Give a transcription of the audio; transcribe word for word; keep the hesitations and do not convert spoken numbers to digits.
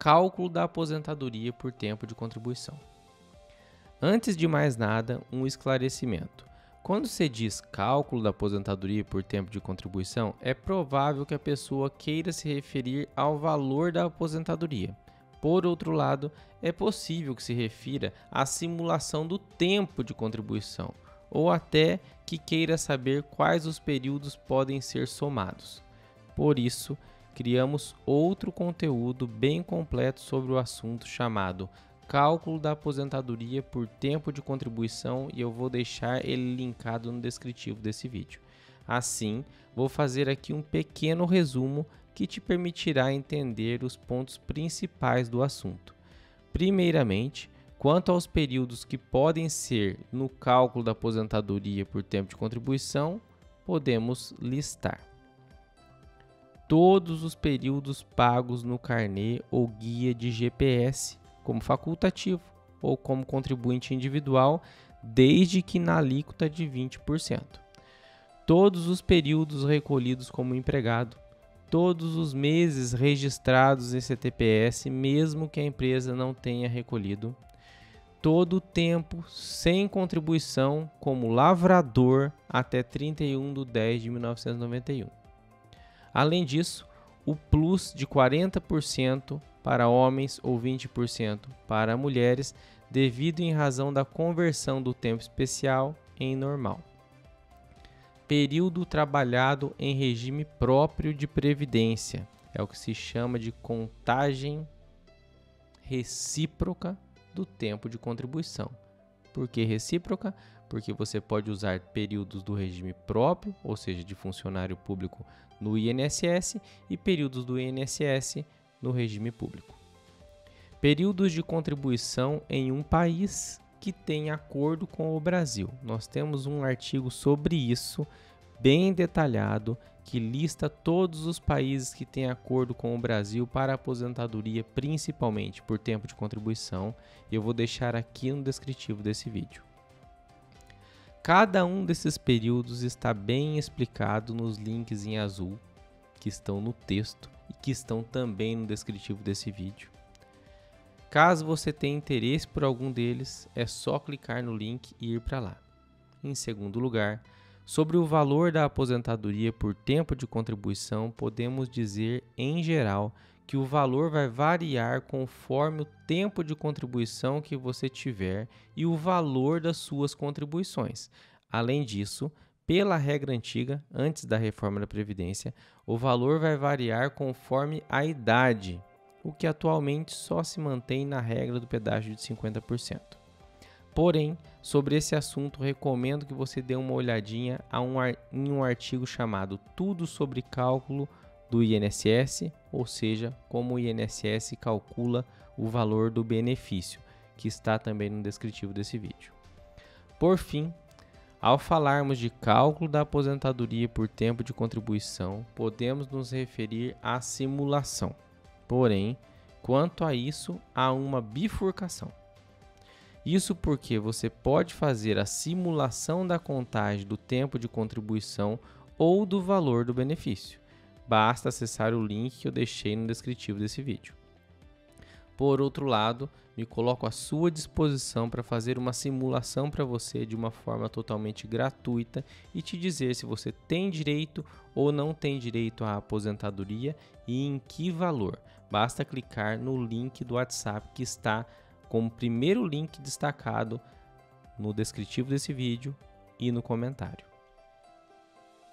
cálculo da aposentadoria por tempo de contribuição. Antes de mais nada, um esclarecimento. Quando se diz cálculo da aposentadoria por tempo de contribuição, é provável que a pessoa queira se referir ao valor da aposentadoria. Por outro lado, é possível que se refira à simulação do tempo de contribuição, ou até que queira saber quais os períodos podem ser somados. Por isso, criamos outro conteúdo bem completo sobre o assunto chamado Cálculo da aposentadoria por tempo de contribuição e eu vou deixar ele linkado no descritivo desse vídeo. Assim, vou fazer aqui um pequeno resumo que te permitirá entender os pontos principais do assunto. Primeiramente, quanto aos períodos que podem ser no cálculo da aposentadoria por tempo de contribuição, podemos listar todos os períodos pagos no carnê ou guia de G P S, como facultativo ou como contribuinte individual, desde que na alíquota de vinte por cento. Todos os períodos recolhidos como empregado, todos os meses registrados em C T P S, mesmo que a empresa não tenha recolhido, todo o tempo sem contribuição como lavrador até trinta e um de dez de mil novecentos e noventa e um. Além disso, o plus de quarenta por cento para homens ou vinte por cento para mulheres, devido em razão da conversão do tempo especial em normal. Período trabalhado em regime próprio de previdência, é o que se chama de contagem recíproca do tempo de contribuição. Por que recíproca? Porque você pode usar períodos do regime próprio, ou seja, de funcionário público no I N S S, e períodos do I N S S no regime público. Períodos de contribuição em um país que tem acordo com o Brasil. Nós temos um artigo sobre isso, bem detalhado, que lista todos os países que têm acordo com o Brasil para aposentadoria, principalmente por tempo de contribuição, e eu vou deixar aqui no descritivo desse vídeo. Cada um desses períodos está bem explicado nos links em azul, que estão no texto e que estão também no descritivo desse vídeo. Caso você tenha interesse por algum deles, é só clicar no link e ir para lá. Em segundo lugar, sobre o valor da aposentadoria por tempo de contribuição, podemos dizer, em geral, que o valor vai variar conforme o tempo de contribuição que você tiver e o valor das suas contribuições. Além disso, pela regra antiga, antes da reforma da Previdência, o valor vai variar conforme a idade, o que atualmente só se mantém na regra do pedágio de cinquenta por cento. Porém, sobre esse assunto, recomendo que você dê uma olhadinha a um, em um artigo chamado Tudo sobre Cálculo do I N S S, ou seja, como o I N S S calcula o valor do benefício, que está também no descritivo desse vídeo. Por fim, ao falarmos de cálculo da aposentadoria por tempo de contribuição, podemos nos referir à simulação. Porém, quanto a isso, há uma bifurcação. Isso porque você pode fazer a simulação da contagem do tempo de contribuição ou do valor do benefício. Basta acessar o link que eu deixei no descritivo desse vídeo. Por outro lado, me coloco à sua disposição para fazer uma simulação para você de uma forma totalmente gratuita e te dizer se você tem direito ou não tem direito à aposentadoria e em que valor. Basta clicar no link do WhatsApp que está como primeiro link destacado no descritivo desse vídeo e no comentário.